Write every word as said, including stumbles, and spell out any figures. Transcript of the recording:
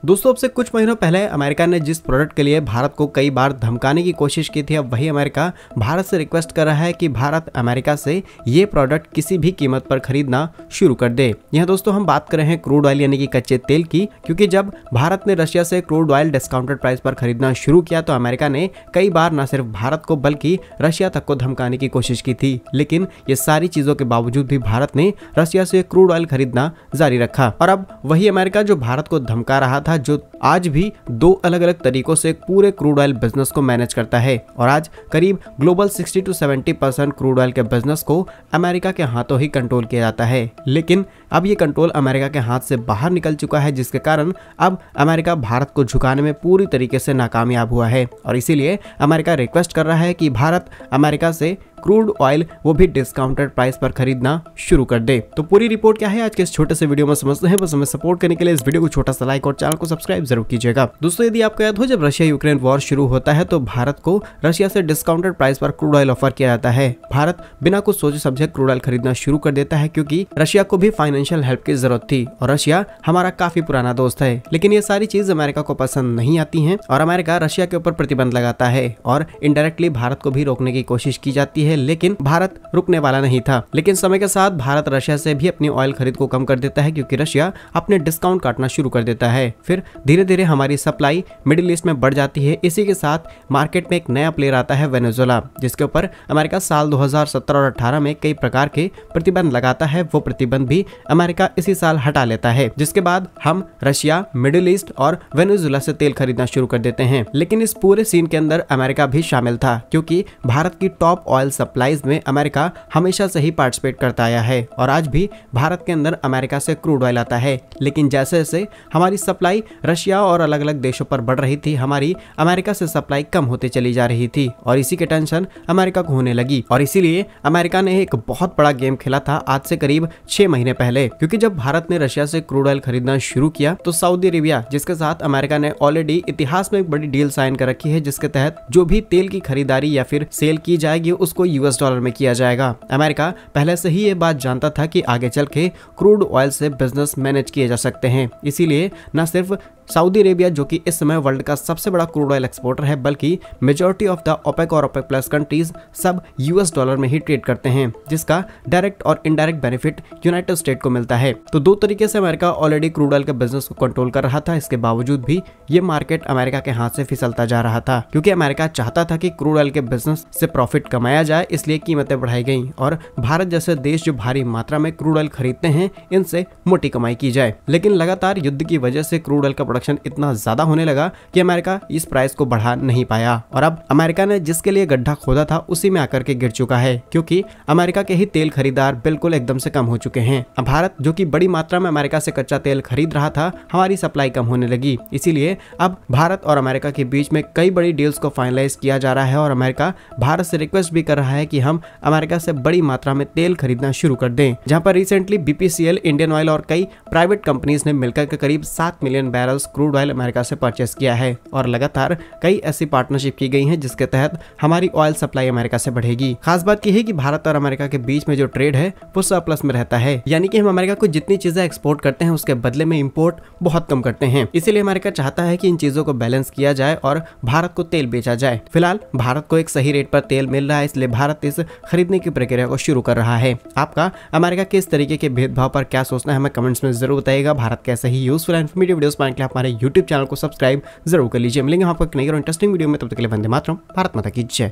दोस्तों अब से कुछ महीनों पहले अमेरिका ने जिस प्रोडक्ट के लिए भारत को कई बार धमकाने की कोशिश की थी, अब वही अमेरिका भारत से रिक्वेस्ट कर रहा है कि भारत अमेरिका से ये प्रोडक्ट किसी भी कीमत पर खरीदना शुरू कर दे। यह दोस्तों हम बात कर रहे हैं क्रूड ऑयल यानी कि कच्चे तेल की, क्योंकि जब भारत ने रशिया से क्रूड ऑयल डिस्काउंटेड प्राइस पर खरीदना शुरू किया तो अमेरिका ने कई बार न सिर्फ भारत को बल्कि रशिया तक को धमकाने की कोशिश की थी। लेकिन ये सारी चीजों के बावजूद भी भारत ने रशिया से क्रूड ऑयल खरीदना जारी रखा और अब वही अमेरिका जो भारत को धमका रहा था, जो आज भी दो अलग अलग तरीकों से पूरे क्रूड ऑयल बिजनेस को मैनेज करता है और आज करीब ग्लोबल साठ टू सत्तर परसेंट क्रूड ऑयल के बिजनेस को अमेरिका के हाथों ही कंट्रोल किया जाता है। लेकिन अब ये कंट्रोल अमेरिका के हाथ से बाहर निकल चुका है, जिसके कारण अब अमेरिका भारत को झुकाने में पूरी तरीके से नाकामयाब हुआ है और इसीलिए अमेरिका रिक्वेस्ट कर रहा है कि भारत अमेरिका से क्रूड ऑयल वो भी डिस्काउंटेड प्राइस पर खरीदना शुरू कर दे। तो पूरी रिपोर्ट क्या है आज के इस छोटे से वीडियो में समझते हैं। बस हमें सपोर्ट करने के लिए इस वीडियो को छोटा सा लाइक और चैनल को सब्सक्राइब जरूर कीजिएगा। दोस्तों यदि आपको याद हो, जब रशिया यूक्रेन वॉर शुरू होता है तो भारत को रशिया से डिस्काउंटेड प्राइस पर क्रूड ऑयल ऑफर किया जाता है। भारत बिना कुछ सोचे समझे क्रूड ऑयल खरीदना शुरू कर देता है, क्योंकि रशिया को भी फाइनेंशियल हेल्प की जरूरत थी और रशिया हमारा काफी पुराना दोस्त है। लेकिन ये सारी चीज अमेरिका को पसंद नहीं आती है और अमेरिका रशिया के ऊपर प्रतिबंध लगाता है और इनडायरेक्टली भारत को भी रोकने की कोशिश की जाती है। लेकिन भारत रुकने वाला नहीं था। लेकिन समय के साथ भारत रशिया से भी अपनी ऑयल खरीद को कम कर देता है, क्योंकि रशिया अपने डिस्काउंट काटना शुरू कर देता है। फिर धीरे धीरे हमारी सप्लाई मिडिल ईस्ट में बढ़ जाती है। इसी के साथ मार्केट में एक नया प्लेयर आता है, वेनेजुएला, जिसके ऊपर अमेरिका साल दो हज़ार सत्रह और अठारह में कई प्रकार के प्रतिबंध लगाता है। वो प्रतिबंध भी अमेरिका इसी साल हटा लेता है, जिसके बाद हम रशिया, मिडिल ईस्ट और वेनेजुएला से तेल खरीदना शुरू कर देते हैं। लेकिन इस पूरे सीन के अंदर अमेरिका भी शामिल था, क्योंकि भारत की टॉप ऑयल सप्लाईज में अमेरिका हमेशा से ही पार्टिसिपेट करता आया है और आज भी भारत के अंदर अमेरिका से क्रूड ऑयल आता है। लेकिन जैसे जैसे हमारी सप्लाई रशिया और अलग अलग देशों पर बढ़ रही थी, हमारी अमेरिका से सप्लाई कम होती चली जा रही थी और इसी के टेंशन अमेरिका को होने लगी और इसीलिए अमेरिका ने एक बहुत बड़ा गेम खेला था आज से करीब छह महीने पहले। क्योंकि जब भारत ने रशिया से क्रूड ऑयल खरीदना शुरू किया तो सऊदी अरेबिया, जिसके साथ अमेरिका ने ऑलरेडी इतिहास में एक बड़ी डील साइन कर रखी है, जिसके तहत जो भी तेल की खरीदारी या फिर सेल की जाएगी उसको यूएस डॉलर में किया जाएगा। अमेरिका पहले से ही ये बात जानता था कि आगे चल के क्रूड ऑयल से बिजनेस मैनेज किए जा सकते हैं। इसीलिए न सिर्फ सऊदी अरेबिया, जो कि इस समय वर्ल्ड का सबसे बड़ा क्रूड ऑयल एक्सपोर्टर है, बल्कि मेजॉरिटी ऑफ द ओपेक और ओपेक प्लस कंट्रीज सब यूएस डॉलर में ही ट्रेड करते हैं, जिसका डायरेक्ट और इनडायरेक्ट बेनिफिट यूनाइटेड स्टेट को मिलता है। तो दो तरीके से अमेरिका ऑलरेडी क्रूड ऑयल के बिजनेस को कंट्रोल कर रहा था। इसके बावजूद भी ये मार्केट अमेरिका के हाथ से फिसलता जा रहा था, क्योंकि अमेरिका चाहता था कि क्रूड ऑयल के बिजनेस से प्रॉफिट कमाया जाए, इसलिए कीमतें बढ़ाई गई और भारत जैसे देश जो भारी मात्रा में क्रूड ऑयल खरीदते हैं, इनसे मोटी कमाई की जाए। लेकिन लगातार युद्ध की वजह से क्रूड ऑयल का प्रोडक्शन इतना ज्यादा होने लगा कि अमेरिका इस प्राइस को बढ़ा नहीं पाया और अब अमेरिका ने जिसके लिए गड्ढा खोदा था उसी में आकर के गिर चुका है, क्योंकि अमेरिका के ही तेल खरीदार बिल्कुल एकदम से कम हो चुके हैं। अब भारत, जो कि बड़ी मात्रा में अमेरिका से कच्चा तेल खरीद रहा था, हमारी सप्लाई कम होने लगी। इसीलिए अब भारत और अमेरिका के बीच में कई बड़ी डील्स को फाइनलाइज किया जा रहा है और अमेरिका भारत से रिक्वेस्ट भी कर रहा है कि हम अमेरिका से बड़ी मात्रा में तेल खरीदना शुरू कर दें। जहां पर रिसेंटली बीपीसीएल, इंडियन ऑयल और कई प्राइवेट कंपनीज ने मिलकर के करीब सात million barrels crude oil America से परचेस किया है और लगातार कई ऐसी पार्टनरशिप की गई हैं जिसके तहत हमारी ऑयल सप्लाई अमेरिका से बढ़ेगी। खास बात यह है कि भारत और अमेरिका के बीच में जो ट्रेड है वो सरप्लस में रहता है, यानी कि हम अमेरिका को जितनी चीजें एक्सपोर्ट करते हैं उसके बदले में इंपोर्ट बहुत कम करते हैं। इसीलिए अमेरिका चाहता है कि इन चीजों को बैलेंस किया जाए और भारत को तेल बेचा जाए। फिलहाल भारत को एक सही रेट पर तेल मिल रहा है, इसलिए भारत इस खरीदने की प्रक्रिया को शुरू कर रहा है। आपका अमेरिका के इस तरीके के भेदभाव पर क्या सोचना है, हमें कमेंट्स में जरूर बताइएगा। भारत के ऐसे ही यूजफुल इन्फॉर्मेटिव वीडियोस पाने के लिए हमारे यूट्यूब चैनल को सब्सक्राइब जरूर कर लीजिए। मिलेंगे आपको एक नई और इंटरेस्टिंग वीडियो में, तब तक के लिए वंदे मातरम, भारत माता की जय।